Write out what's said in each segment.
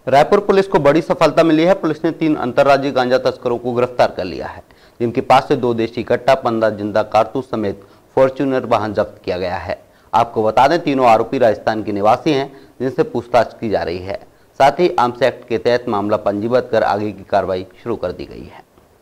Raipur police को बड़ी सफलता मिली है। पुलिस ने 3 अंतर्राज्यीय गांजा तस्करों को गिरफ्तार कर लिया है, जिनके पास से 2 देशी कट्टा, 15 जिंदा कारतूस समेत फॉर्च्यूनर वाहन जब्त किया गया है। आपको बता दें, तीनों आरोपी राजस्थान के निवासी हैं, जिनसे पूछताछ की जा रही है। साथ ही आर्म्स एक्ट के तहत मामला पंजीबद्ध कर आगे की कार्रवाई शुरू कर दी गई है।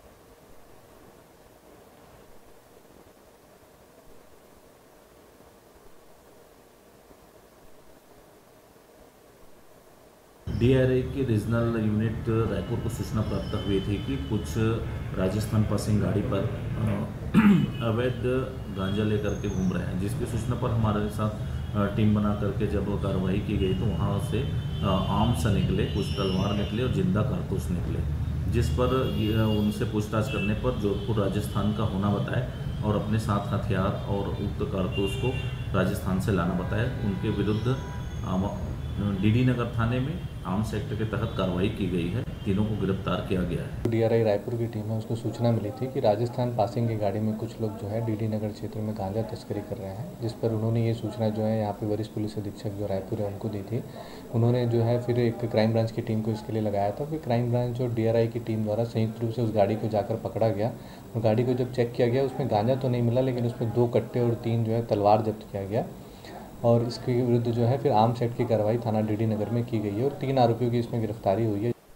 डीआरआई की रीजनल यूनिट रायपुर को सूचना प्राप्त हुई थी कि कुछ राजस्थान पासिंग गाड़ी पर अवैध गांजा लेकर के घूम रहे हैं, जिसकी सूचना पर हमारे साथ टीम बना करके जब कार्रवाई की गई तो वहां से आर्म्स निकले, कुछ तलवार निकले और जिंदा कारतूस निकले, जिस पर उनसे पूछताछ करने पर जोधपुर राजस्थान का होना बताया और अपने साथ हथियार और उक्त कारतूस को राजस्थान से लाना बताया। उनके विरुद्ध डीडी नगर थाने में आर्म्स एक्ट के तहत कार्रवाई की गई है। तीनों को गिरफ्तार किया गया है। डीआरआई रायपुर की टीम है, उसको सूचना मिली थी कि राजस्थान पासिंग की गाड़ी में कुछ लोग जो है डीडी नगर क्षेत्र में गांजा तस्करी कर रहे हैं, जिस पर उन्होंने ये सूचना जो है यहाँ पे वरिष्ठ पुलिस अधीक्षक जो रायपुर है उनको दी थी। उन्होंने जो है फिर एक क्राइम ब्रांच की टीम को इसके लिए लगाया था। फिर क्राइम ब्रांच और डीआरआई की टीम द्वारा संयुक्त रूप से उस गाड़ी को जाकर पकड़ा गया और गाड़ी को जब चेक किया गया उसमें गांजा तो नहीं मिला, लेकिन उसमें 2 कट्टे और 3 जो है तलवार जब्त किया गया और इसके विरुद्ध जो है फिर आर्म्स एक्ट की कार्रवाई थाना डीडी नगर में की गई है और 3 आरोपियों की इसमें गिरफ्तारी हुई है।